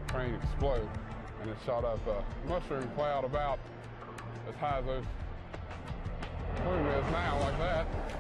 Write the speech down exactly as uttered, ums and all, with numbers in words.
train explode, and it shot up a mushroom cloud about as high as those plume is now, like that.